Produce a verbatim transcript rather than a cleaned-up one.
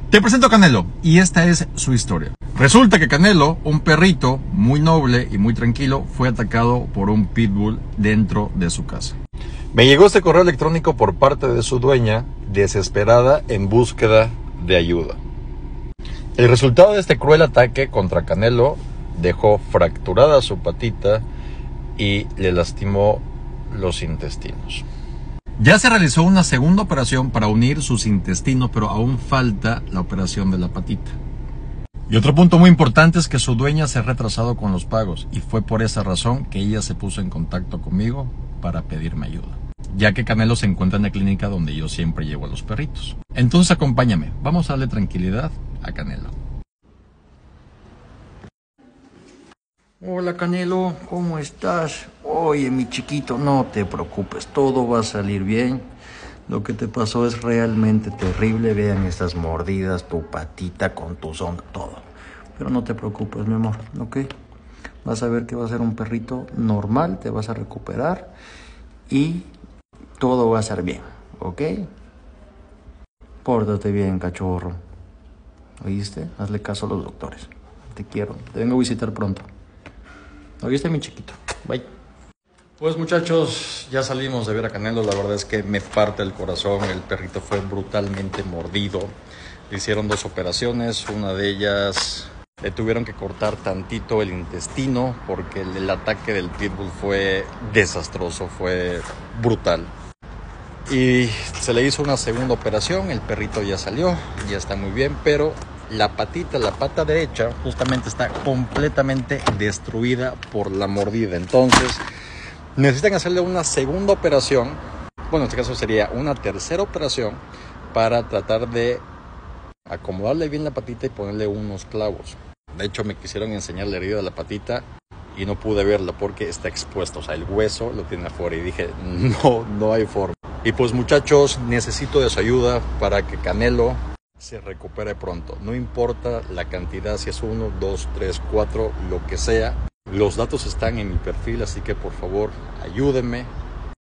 Te presento a Canelo y esta es su historia. Resulta que Canelo, un perrito muy noble y muy tranquilo, fue atacado por un pitbull dentro de su casa. Me llegó este correo electrónico por parte de su dueña, desesperada en búsqueda de ayuda. El resultado de este cruel ataque contra Canelo dejó fracturada su patita y le lastimó los intestinos. Ya se realizó una segunda operación para unir sus intestinos, pero aún falta la operación de la patita. Y otro punto muy importante es que su dueña se ha retrasado con los pagos y fue por esa razón que ella se puso en contacto conmigo para pedirme ayuda, ya que Canelo se encuentra en la clínica donde yo siempre llevo a los perritos. Entonces acompáñame, vamos a darle tranquilidad a Canelo. Hola Canelo, ¿cómo estás? Oye, mi chiquito, no te preocupes, todo va a salir bien. Lo que te pasó es realmente terrible. Vean estas mordidas, tu patita con tu sonda, todo. Pero no te preocupes, mi amor, ¿ok? Vas a ver que va a ser un perrito normal, te vas a recuperar y todo va a ser bien, ¿ok? Pórtate bien, cachorro. ¿Oíste? Hazle caso a los doctores. Te quiero, te vengo a visitar pronto. ¿Oíste, mi chiquito? Bye. Pues muchachos, ya salimos de ver a Canelo. La verdad es que me parte el corazón. El perrito fue brutalmente mordido. Le hicieron dos operaciones. Una de ellas le tuvieron que cortar tantito el intestino porque el, el ataque del pitbull fue desastroso, fue brutal. Y se le hizo una segunda operación. El perrito ya salió, ya está muy bien, pero la patita, la pata derecha, justamente está completamente destruida por la mordida. Entonces, necesitan hacerle una segunda operación. Bueno, en este caso sería una tercera operación para tratar de acomodarle bien la patita y ponerle unos clavos. De hecho, me quisieron enseñar la herida de la patita y no pude verla porque está expuesto. O sea, el hueso lo tiene afuera y dije, no, no hay forma. Y pues muchachos, necesito de su ayuda para que Canelo se recupere pronto. No importa la cantidad, si es uno, dos, tres, cuatro, lo que sea. Los datos están en mi perfil, así que por favor ayúdenme